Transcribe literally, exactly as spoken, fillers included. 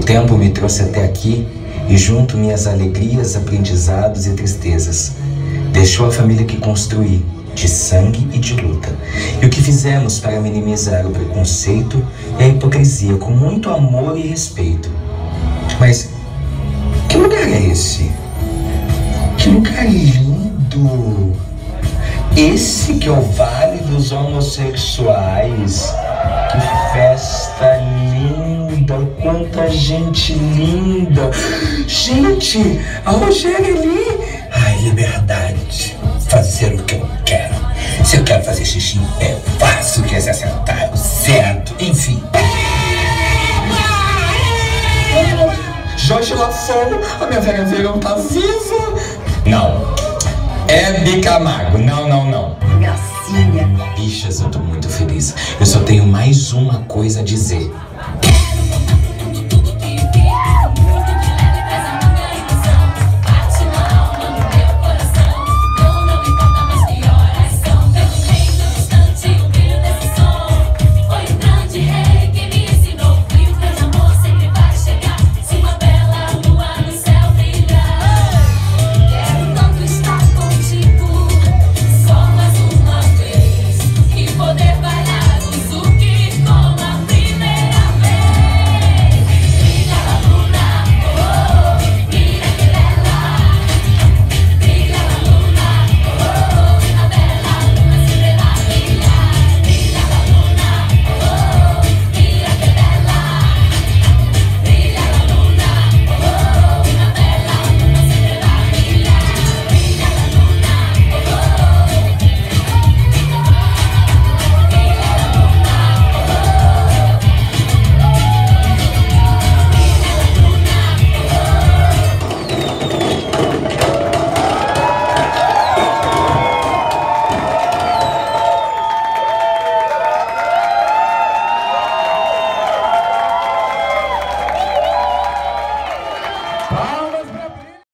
tempo me trouxe até aqui e junto minhas alegrias, aprendizados e tristezas. Deixou a família que construí, de sangue e de luta. E o que fizemos para minimizar o preconceito e a hipocrisia com muito amor e respeito. Mas que lugar é esse? Que lugar lindo! Esse que é o Vale dos Homossexuais. Que festa linda! Quanta gente linda! Gente, a Rogéria ali! Ai, liberdade. Fazer o que eu quero. Se eu quero fazer xixi em pé, faço. Se quiser sentar, eu sento. Enfim. Jorge Lafon, a minha velha verão tá viva! Não. Hebe Camargo. Não, não, não. Gracinha. Bichas, eu tô muito feliz. Eu só tenho mais uma coisa a dizer.